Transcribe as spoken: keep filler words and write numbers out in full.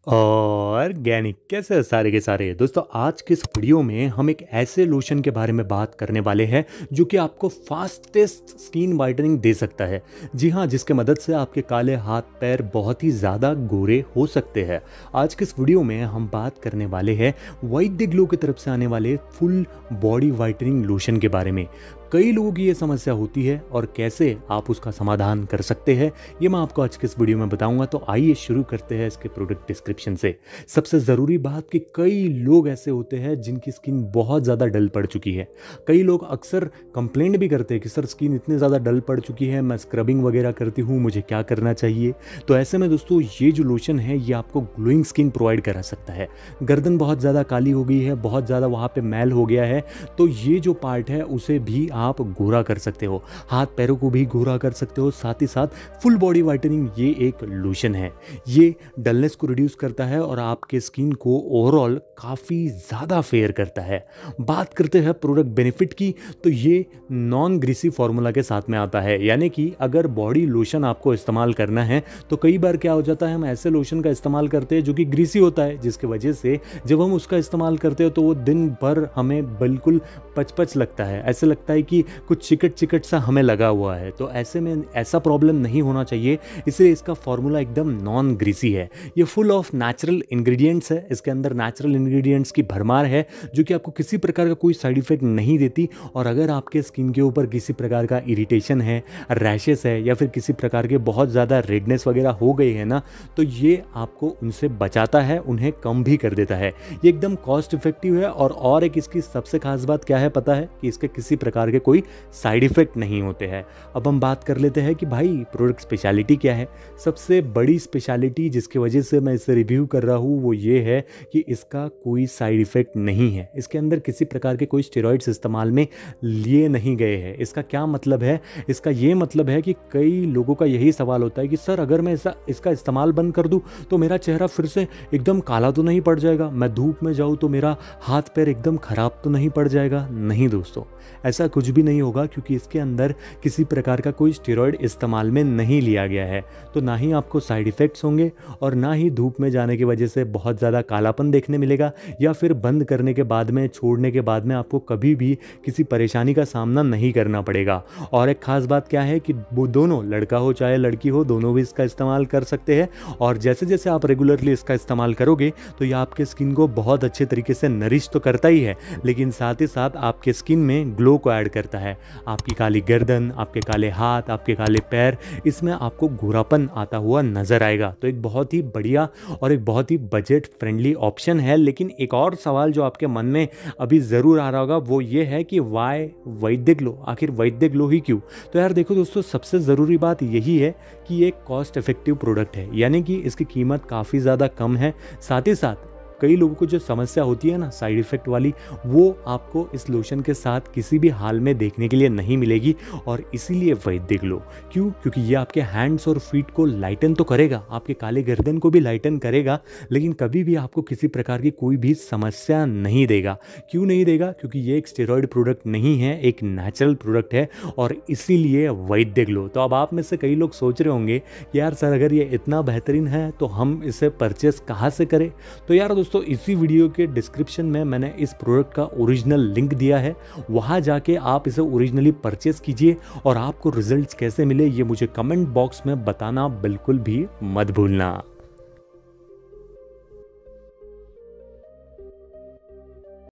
Organic कैसे हैं सारे के सारे दोस्तों। आज के इस वीडियो में हम एक ऐसे लोशन के बारे में बात करने वाले हैं जो कि आपको फास्टेस्ट स्किन वाइटनिंग दे सकता है। जी हाँ, जिसके मदद से आपके काले हाथ पैर बहुत ही ज़्यादा गोरे हो सकते हैं। आज के इस वीडियो में हम बात करने वाले हैं वैद्य ग्लो की तरफ से आने वाले फुल बॉडी वाइटनिंग लोशन के बारे में। कई लोगों की ये समस्या होती है और कैसे आप उसका समाधान कर सकते हैं ये मैं आपको आज के इस वीडियो में बताऊंगा। तो आइए शुरू करते हैं इसके प्रोडक्ट डिस्क्रिप्शन से। सबसे ज़रूरी बात कि कई लोग ऐसे होते हैं जिनकी स्किन बहुत ज़्यादा डल पड़ चुकी है। कई लोग अक्सर कंप्लेंट भी करते हैं कि सर स्किन इतनी ज़्यादा डल पड़ चुकी है, मैं स्क्रबिंग वगैरह करती हूँ, मुझे क्या करना चाहिए। तो ऐसे में दोस्तों ये जो लोशन है ये आपको ग्लोइंग स्किन प्रोवाइड करा सकता है। गर्दन बहुत ज़्यादा काली हो गई है, बहुत ज़्यादा वहाँ पर मैल हो गया है, तो ये जो पार्ट है उसे भी आप गोरा कर सकते हो, हाथ पैरों को भी गोरा कर सकते हो। साथ ही साथ फुल बॉडी वाइटनिंग ये एक लोशन है, ये डलनेस को रिड्यूस करता है और आपके स्किन को ओवरऑल काफ़ी ज़्यादा फेयर करता है। बात करते हैं प्रोडक्ट बेनिफिट की, तो ये नॉन ग्रीसी फार्मूला के साथ में आता है। यानी कि अगर बॉडी लोशन आपको इस्तेमाल करना है तो कई बार क्या हो जाता है, हम ऐसे लोशन का इस्तेमाल करते हैं जो कि ग्रीसी होता है, जिसकी वजह से जब हम उसका इस्तेमाल करते हैं तो वो दिन भर हमें बिल्कुल पचपच लगता है, ऐसे लगता है कि कुछ चिकट चिकट सा हमें लगा हुआ है। तो ऐसे में ऐसा प्रॉब्लम नहीं होना चाहिए, इसलिए इसका फॉर्मूला एकदम नॉन ग्रीसी है। ये फुल ऑफ नेचुरल इंग्रेडिएंट्स है, इसके अंदर नेचुरल इंग्रेडिएंट्स की भरमार है जो कि आपको किसी प्रकार का कोई साइड इफेक्ट नहीं देती। और अगर आपके स्किन के ऊपर किसी प्रकार का इरिटेशन है, रैशेस है या फिर किसी प्रकार के बहुत ज़्यादा रेडनेस वगैरह हो गई है ना, तो ये आपको उनसे बचाता है, उन्हें कम भी कर देता है। ये एकदम कॉस्ट इफेक्टिव है और और एक इसकी सबसे खास बात क्या है पता है, कि इसके किसी प्रकार के कोई साइड इफेक्ट नहीं होते हैं। अब हम बात कर लेते हैं कि भाई प्रोडक्ट स्पेशलिटी क्या है। सबसे बड़ी स्पेशलिटी जिसकी वजह से मैं इसे रिव्यू कर रहा हूँ वो ये है कि इसका कोई साइड इफेक्ट नहीं है। इसके अंदर किसी प्रकार के कोई स्टेरॉइड्स इस्तेमाल में लिए नहीं गए हैं। इसका क्या मतलब है? इसका ये मतलब है कि कई लोगों का यही सवाल होता है कि सर अगर मैं इसका इसका इस्तेमाल बंद कर दूँ तो मेरा चेहरा फिर से एकदम काला तो नहीं पड़ जाएगा, मैं धूप में जाऊँ तो मेरा हाथ पैर एकदम खराब तो नहीं पड़ जाएगा। नहीं दोस्तों, ऐसा कुछ भी नहीं होगा, क्योंकि इसके अंदर किसी प्रकार का कोई स्टेरॉइड इस्तेमाल में नहीं लिया गया है। तो ना ही आपको साइड इफ़ेक्ट्स होंगे और ना ही धूप में जाने की वजह से बहुत ज़्यादा कालापन देखने मिलेगा, या फिर बंद करने के बाद में, छोड़ने के बाद में आपको कभी भी किसी परेशानी का सामना नहीं करना पड़ेगा। और एक खास बात क्या है कि वो दोनों, लड़का हो चाहे लड़की हो, दोनों भी इसका इस्तेमाल कर सकते हैं। और जैसे जैसे आप रेगुलरली इसका इस्तेमाल करोगे तो ये आपके स्किन को बहुत अच्छे तरीके से नरिश तो करता ही है, लेकिन साथ ही साथ आपके स्किन में ग्लो को ऐड करता है। आपकी काली गर्दन, आपके काले हाथ, आपके काले पैर, इसमें आपको गोरापन आता हुआ नजर आएगा। तो एक बहुत ही बढ़िया और एक बहुत ही बजट फ्रेंडली ऑप्शन है। लेकिन एक और सवाल जो आपके मन में अभी ज़रूर आ रहा होगा वो ये है कि वाई वैद्य ग्लो, आखिर वैद्य ग्लो ही क्यों? तो यार देखो दोस्तों, सबसे ज़रूरी बात यही है कि ये कॉस्ट इफेक्टिव प्रोडक्ट है, यानी कि इसकी कीमत काफ़ी ज़्यादा कम है। साथ ही साथ कई लोगों को जो समस्या होती है ना साइड इफ़ेक्ट वाली, वो आपको इस लोशन के साथ किसी भी हाल में देखने के लिए नहीं मिलेगी। और इसीलिए वैद्य ग्लो क्यों? क्योंकि ये आपके हैंड्स और फीट को लाइटन तो करेगा, आपके काले गर्दन को भी लाइटन करेगा, लेकिन कभी भी आपको किसी प्रकार की कोई भी समस्या नहीं देगा। क्यों नहीं देगा? क्योंकि ये एक स्टेरॉइड प्रोडक्ट नहीं है, एक नेचुरल प्रोडक्ट है, और इसीलिए वैद्य ग्लो। तो अब आप में से कई लोग सोच रहे होंगे कि यार सर अगर ये इतना बेहतरीन है तो हम इसे परचेस कहाँ से करें? तो यार दोस्तों, इसी वीडियो के डिस्क्रिप्शन में मैंने इस प्रोडक्ट का ओरिजिनल लिंक दिया है, वहां जाके आप इसे ओरिजिनली परचेस कीजिए। और आपको रिजल्ट्स कैसे मिले ये मुझे कमेंट बॉक्स में बताना बिल्कुल भी मत भूलना।